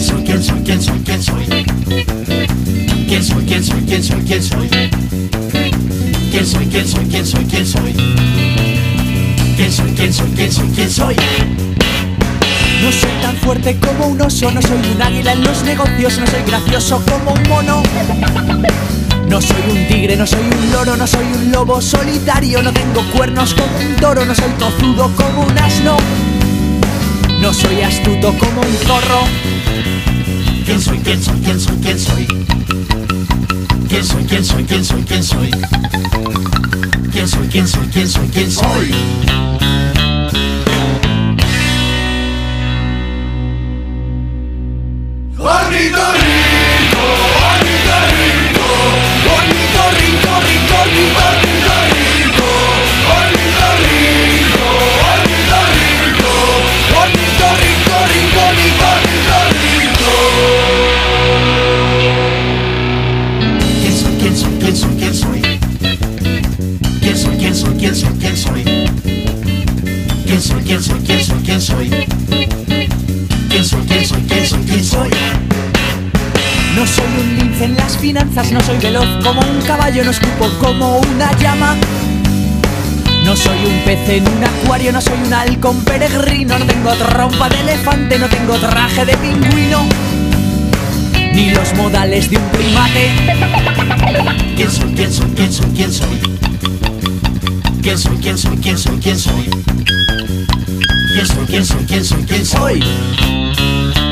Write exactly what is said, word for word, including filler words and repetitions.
¿Quién soy? ¿Quién soy? ¿Quién soy? ¿Quién soy? ¿Quién soy? ¿Quién soy? ¿Quién soy? ¿Quién soy? ¿Quién soy? ¿Quién soy? ¿Quién soy? ¿Quién soy? ¿Quién soy? ¿Quién soy? ¿Quién soy? ¿Quién soy? No soy tan fuerte como un oso, no soy un águila en los negocios, no soy gracioso como un mono. No soy un tigre, no soy un loro, no soy un lobo solitario, no tengo cuernos como un toro, no soy tozudo como un asno. No soy astuto como un zorro. ¿Quién soy? ¿Quién soy? ¿Quién soy? ¿Quién soy? ¿Quién soy? ¿Quién soy? ¿Quién soy? ¿Quién soy? ¿Quién soy? ¿Quién soy? ¿Quién soy? ¿Quién soy? Ornitorrinco, ornitorrinco, ornitorrinco, ornitorrinco, ornitorrinco, ornitorrinco, ornitorrinco, ornitorrinco, ornitorrinco, ornitorrinco. ¿Quién soy? ¿Quién soy? ¿Quién soy? ¿Quién soy? ¿Quién soy? ¿Quién soy? ¿Quién soy? ¿Quién soy? ¿Quién soy? ¿Quién soy? ¿Quién soy? ¿Quién soy? ¿Quién soy? ¿Quién soy? ¿Quién soy? ¿Quién soy? No soy un lince en las finanzas, no soy veloz como un caballo, no escupo como una llama. No soy un pez en un acuario, no soy un halcón peregrino, no tengo trompa de elefante, no tengo traje de pingüino, ni los modales de un primate. ¿Quién soy? ¿Quién soy? ¿Quién soy? ¿Quién soy? ¿Quién soy? ¿Quién soy? ¿Quién soy? ¿Quién soy? ¿Quién soy? ¿Quién soy? ¿Quién soy? ¿Quién soy?